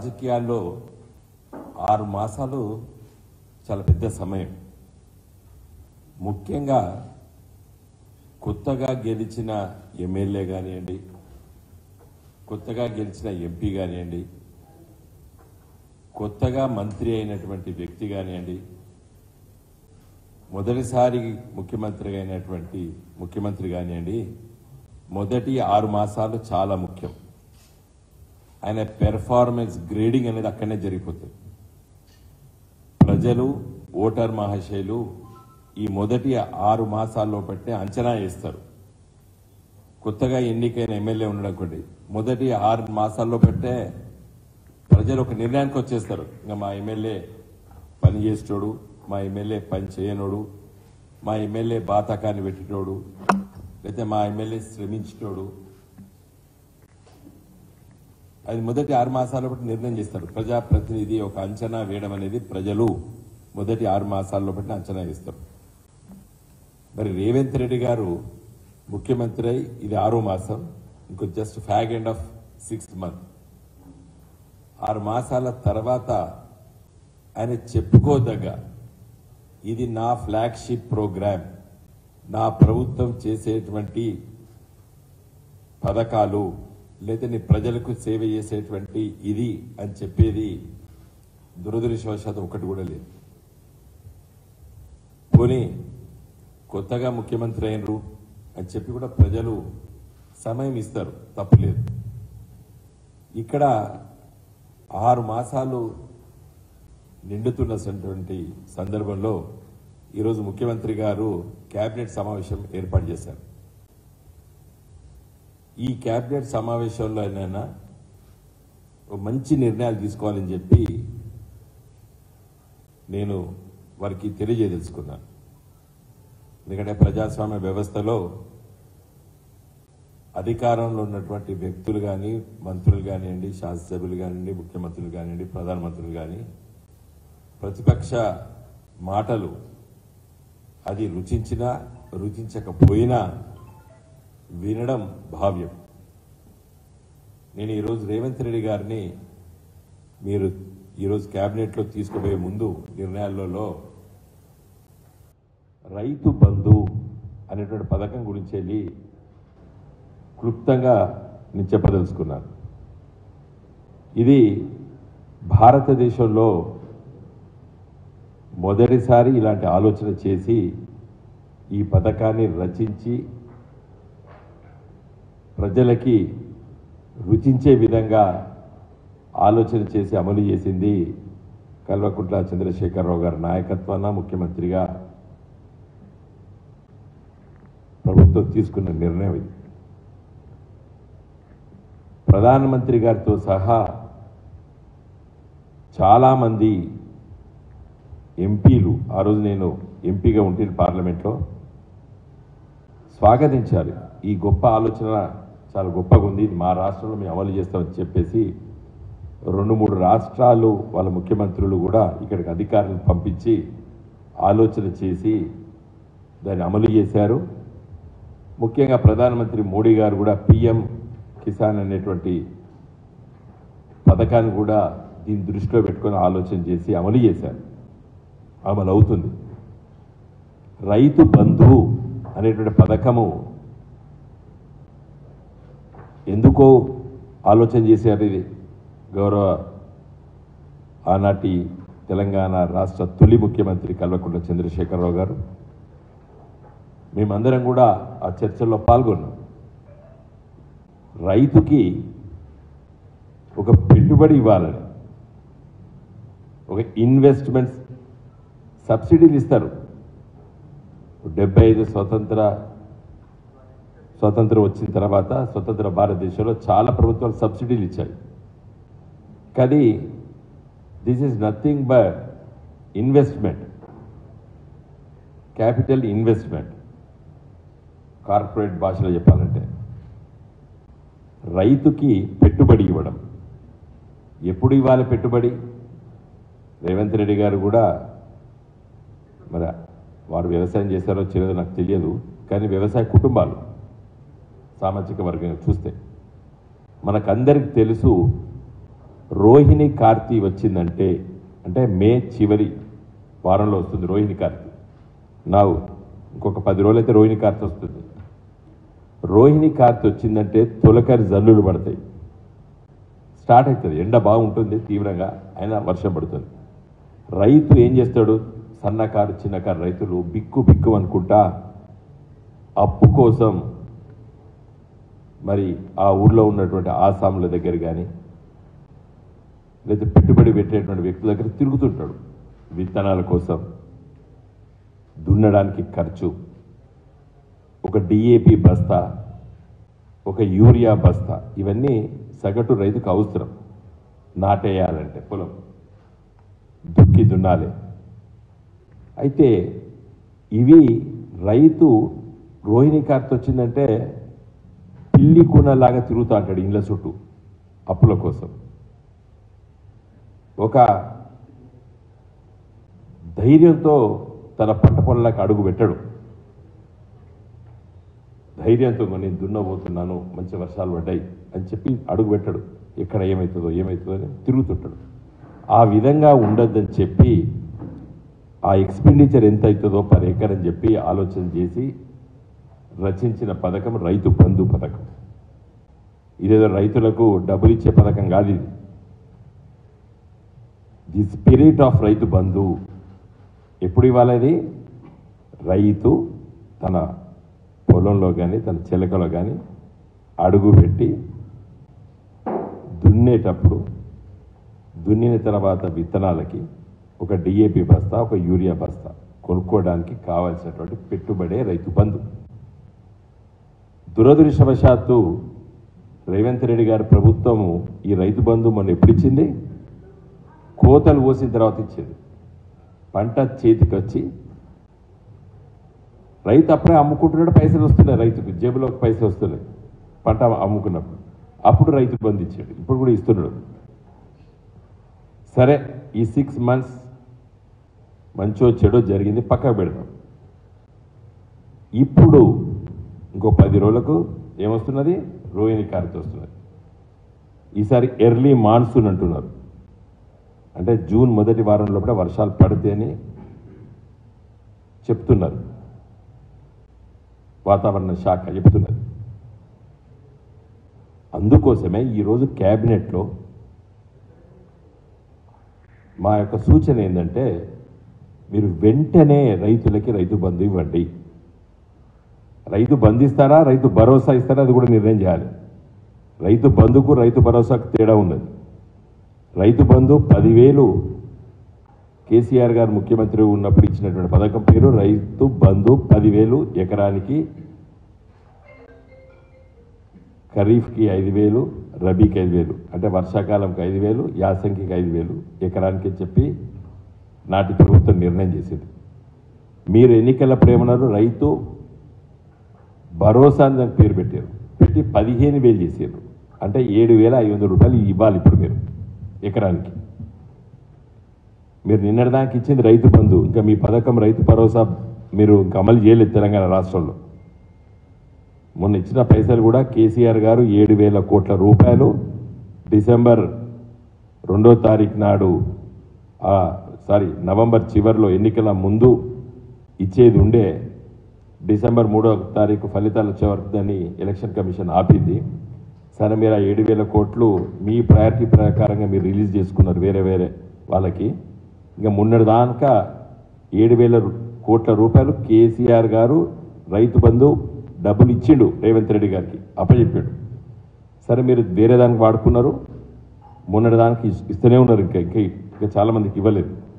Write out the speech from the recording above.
రాజకీయాల్లో 6 మాసాలు చాలా పెద్ద సమయం. ముఖ్యంగా కొత్తగా గెలిచిన ఎమ్మెల్యే కానివ్వండి, కొత్తగా గెలిచిన ఎంపీ కానివ్వండి, కొత్తగా మంత్రి అయినటువంటి వ్యక్తి కానివ్వండి, మొదటిసారి ముఖ్యమంత్రి కానివ్వండి, మొదటి 6 మాసాలు చాలా ముఖ్యం. ఆయన పెర్ఫార్మెన్స్ గ్రేడింగ్ అనేది అక్కడనే జరిగిపోతుంది. ప్రజలు, ఓటర్ మహాశయులు ఈ మొదటి 6 మాసాల్లో పట్టే అంచనా వేస్తారు. కొత్తగా ఎన్నికైన ఎమ్మెల్యే ఉండడం మొదటి 6 మాసాల్లో పట్టే ప్రజలు ఒక నిర్ణయానికి వచ్చేస్తారు. ఇంకా మా ఎమ్మెల్యే పని చేసేటోడు, మా ఎమ్మెల్యే పని చేయనోడు, మా ఎమ్మెల్యే బాతకాన్ని పెట్టేటోడు, లేకపోతే మా ఎమ్మెల్యే శ్రమించేటోడు, అది మొదటి 6 మాసాల్లో బట్టి నిర్ణయం చేస్తారు. ప్రజాప్రతినిధి ఒక అంచనా వేయడం అనేది ప్రజలు మొదటి 6 మాసాల్లో బట్టి అంచనా వేస్తారు. మరి రేవంత్ రెడ్డి గారు ముఖ్యమంత్రి అయి ఇది 6వ మాసం, ఇంకో just fag end of 6th month. 6 మాసాల తర్వాత ఆయన చెప్పుకోదగ్గ ఇది నా ఫ్లాగ్షిప్ ప్రోగ్రామ్, నా ప్రభుత్వం చేసేటువంటి పథకాలు, లేదా నీ ప్రజలకు సేవ చేసేటువంటి ఇది అని చెప్పేది దురదృష్టవశాత్తు ఒకటి కూడా లేదు. పోనీ కొత్తగా ముఖ్యమంత్రి అయినరు అని చెప్పి కూడా ప్రజలు సమయం ఇస్తారు, తప్పులేదు. ఇక్కడ 6 మాసాలు నిండుతున్నటువంటి సందర్భంలో ఈరోజు ముఖ్యమంత్రి గారు కేబినెట్ సమావేశం ఏర్పాటు చేశారు. ఈ కేబినెట్ సమావేశంలో అయినా మంచి నిర్ణయాలు తీసుకోవాలని చెప్పి నేను వారికి తెలియజేయదలుచుకున్నాను. ఎందుకంటే ప్రజాస్వామ్య వ్యవస్థలో అధికారంలో ఉన్నటువంటి వ్యక్తులు కానీ, మంత్రులు కానివ్వండి, శాసనసభ్యులు కానివ్వండి, ముఖ్యమంత్రులు కానివ్వండి, ప్రధానమంత్రులు కానీ ప్రతిపక్ష మాటలు అది రుచించినా రుచించకపోయినా వినడం భావ్యం. నేను ఈరోజు రేవంత్ రెడ్డి గారిని మీరు ఈరోజు కేబినెట్లో తీసుకుపోయే ముందు నిర్ణయాలలో రైతు బంధు అనేటువంటి పథకం గురించి వెళ్ళి క్లుప్తంగా నేను చెప్పదలుచుకున్నాను. ఇది భారతదేశంలో మొదటిసారి ఇలాంటి ఆలోచన చేసి ఈ పథకాన్ని రచించి ప్రజలకి రుచించే విధంగా ఆలోచన చేసి అమలు చేసింది కల్వకుంట్ల చంద్రశేఖరరావు గారి నాయకత్వాన ముఖ్యమంత్రిగా ప్రభుత్వం తీసుకున్న నిర్ణయం ఇది. ప్రధానమంత్రి గారితో సహా చాలామంది ఎంపీలు, ఆ రోజు నేను ఎంపీగా ఉంటే పార్లమెంట్లో, స్వాగతించారు. ఈ గొప్ప ఆలోచన చాలా గొప్పగా ఉంది, మా రాష్ట్రంలో మేము అమలు చేస్తామని చెప్పేసి 2-3 రాష్ట్రాలు వాళ్ళ ముఖ్యమంత్రులు కూడా ఇక్కడికి అధికారులను పంపించి ఆలోచన చేసి దాన్ని అమలు చేశారు. ముఖ్యంగా ప్రధానమంత్రి మోడీ గారు కూడా పిఎం కిసాన్ అనేటువంటి పథకాన్ని కూడా దీన్ని దృష్టిలో పెట్టుకొని ఆలోచన చేసి అమలు చేశారు, అమలు అవుతుంది. రైతు బంధు అనేటువంటి పథకము ఎందుకో ఆలోచన చేశారు. ఇది గౌరవ ఆనాటి తెలంగాణ రాష్ట్ర తొలి ముఖ్యమంత్రి కల్వకుంట్ల చంద్రశేఖరరావు గారు, మేమందరం కూడా ఆ చర్చల్లో పాల్గొన్నాం. రైతుకి ఒక పెట్టుబడి ఇవ్వాలని, ఒక ఇన్వెస్ట్మెంట్స్ సబ్సిడీలు ఇస్తారు. 75 స్వతంత్రం వచ్చిన తర్వాత స్వతంత్ర భారతదేశంలో చాలా ప్రభుత్వాలు సబ్సిడీలు ఇచ్చాయి. కానీ this is nothing but investment, capital investment. Corporate భాషలో చెప్పాలంటే రైతుకి పెట్టుబడి ఇవ్వడం. ఎప్పుడు ఇవ్వాలి పెట్టుబడి? రేవంత్ రెడ్డి గారు కూడా, మరి వారు వ్యవసాయం చేశారో చేయలేదో నాకు తెలియదు, కానీ వ్యవసాయ కుటుంబాలు సామాజిక వర్గంగా చూస్తే మనకందరికి తెలుసు రోహిణి కార్తీ వచ్చిందంటే అంటే మే చివరి వారంలో వస్తుంది రోహిణి కార్తీ. ఇంకొక 10 రోజులు అయితే రోహిణి కార్తీ వస్తుంది. రోహిణి కార్తీ వచ్చిందంటే తొలకరి జల్లులు పడతాయి, స్టార్ట్ అవుతుంది. ఎండ బాగుంటుంది తీవ్రంగా, అయినా వర్షం పడుతుంది. రైతు ఏం చేస్తాడు? సన్నకారు చిన్నకారు రైతులు బిక్కు బిక్కు అనుకుంటా అప్పు కోసం మరి ఆ ఊర్లో ఉన్నటువంటి ఆసాముల దగ్గర కానీ లేదా పెట్టుబడి పెట్టేటువంటి వ్యక్తుల దగ్గర తిరుగుతుంటాడు. విత్తనాల కోసం, దున్నడానికి ఖర్చు, ఒక డిఏపి బస్తా, ఒక యూరియా బస్తా, ఇవన్నీ సగటు రైతుకు అవసరం. నాటేయాలంటే పొలం దుక్కి దున్నాలి. అయితే ఇవి రైతు రోహిణి కార్తీ వచ్చిందంటే పిల్లి కూనలాగా తిరుగుతూ అంటాడు ఇండ్ల చుట్టూ అప్పుల కోసం. ఒక ధైర్యంతో తన పంట పొలాలకు అడుగు పెట్టాడు. ధైర్యంతో నేను దున్నబోతున్నాను, మంచి వర్షాలు పడ్డాయి అని చెప్పి అడుగు పెట్టాడు. ఎక్కడ ఏమవుతుందో అని తిరుగుతుంటాడు. ఆ విధంగా ఉండొద్దని చెప్పి ఆ ఎక్స్పెండిచర్ ఎంత అవుతుందో పర్ ఎకర్ అని చెప్పి ఆలోచన చేసి రచించిన పథకం రైతు బంధు పథకం. ఇదేదో రైతులకు డబ్బులు ఇచ్చే పథకం కాదు ఇది. The spirit of Rythu Bandhu ఎప్పుడు ఇవ్వాలి? రైతు తన పొలంలో కానీ తన చిలకలో కానీ అడుగు పెట్టి దున్నేటప్పుడు, దున్నిన తర్వాత విత్తనాలకి ఒక డిఏపి బస్తా, ఒక యూరియా బస్తా కొనుక్కోవడానికి కావాల్సినటువంటి పెట్టుబడే రైతు బంధు. దురదృష్టవశాత్తు రేవంత్ రెడ్డి గారి ప్రభుత్వము ఈ రైతు బంధు మొన్న ఎప్పుడు ఇచ్చింది? కోతలు కోసిన తర్వాత ఇచ్చింది. పంట చేతికి వచ్చి రైతు అప్పుడే అమ్ముకుంటున్నాడు, పైసలు వస్తున్నాయి, రైతుకు జేబులోకి పైసలు వస్తున్నాయి పంట అమ్ముకున్నప్పుడు. అప్పుడు రైతు బంధు ఇచ్చాడు, ఇప్పుడు కూడా ఇస్తున్నాడు. సరే, ఈ 6 months మంచో చెడో జరిగింది, పక్కకు పెడదాం. ఇప్పుడు ఇంకో 10 రోజులకు ఏమొస్తున్నది? రోహిణి కార్తీ వస్తున్నది. ఈసారి ఎర్లీ మాన్సూన్ అంటున్నారు. అంటే జూన్ మొదటి వారంలో కూడా వర్షాలు పడితే అని చెప్తున్నారు, వాతావరణ శాఖ చెప్తున్నది. అందుకోసమే ఈరోజు క్యాబినెట్లో మా యొక్క సూచన ఏంటంటే, మీరు వెంటనే రైతులకి రైతు బంధు ఇవ్వండి. రైతు బంధు ఇస్తారా, రైతు భరోసా ఇస్తారా, అది కూడా నిర్ణయం చేయాలి. రైతు బంధుకు రైతు భరోసాకు తేడా ఉన్నది. రైతు బంధు 10,000 కేసీఆర్ గారు ముఖ్యమంత్రి ఉన్నప్పుడు ఇచ్చినటువంటి పథకం పేరు రైతు బంధు 10,000 ఎకరానికి. ఖరీఫ్కి 5,000, రబీకి 5,000, అంటే వర్షాకాలంకి 5,000, యాసంగికి 5,000 ఎకరానికి చెప్పి నాటి ప్రభుత్వం నిర్ణయం చేసింది. మీరు ఎన్నికలప్పుడు ఏమన్నారు? రైతు భరోసా అని దానికి పేరు పెట్టారు, పెట్టి 15,000 చేశారు. అంటే 7,500 రూపాయలు ఇవ్వాలి ఇప్పుడు మీరు ఎకరానికి. మీరు నిన్నటిదానికి ఇచ్చింది రైతు బంధు, ఇంకా మీ పథకం రైతు భరోసా మీరు ఇంకా అమలు చేయలేదు తెలంగాణ రాష్ట్రంలో. మొన్న ఇచ్చిన పైసలు కూడా కేసీఆర్ గారు 7,000 కోట్ల రూపాయలు డిసెంబర్ 2వ తారీఖు నాడు, నవంబర్ చివరిలో ఎన్నికల ముందు ఇచ్చేది ఉండే. డిసెంబర్ 3వ తారీఖు ఫలితాలు వచ్చే వరకు దాన్ని ఎలక్షన్ కమిషన్ ఆపింది. సరే, మీరు ఆ 7,000 కోట్లు మీ ప్రయారిటీ ప్రకారంగా మీరు రిలీజ్ చేసుకున్నారు వేరే వేరే వాళ్ళకి. ఇంకా మొన్నటిదాకా 7,000 కోట్ల రూపాయలు కేసీఆర్ గారు రైతు బంధు డబ్బులు ఇచ్చిండు రేవంత్ రెడ్డి గారికి, అప్పచెప్పాడు. సరే, మీరు వేరే దానికి వాడుకున్నారు, మొన్నటిదానికి ఇస్తూనే ఉన్నారు, ఇంకా చాలామందికి ఇవ్వలేదు.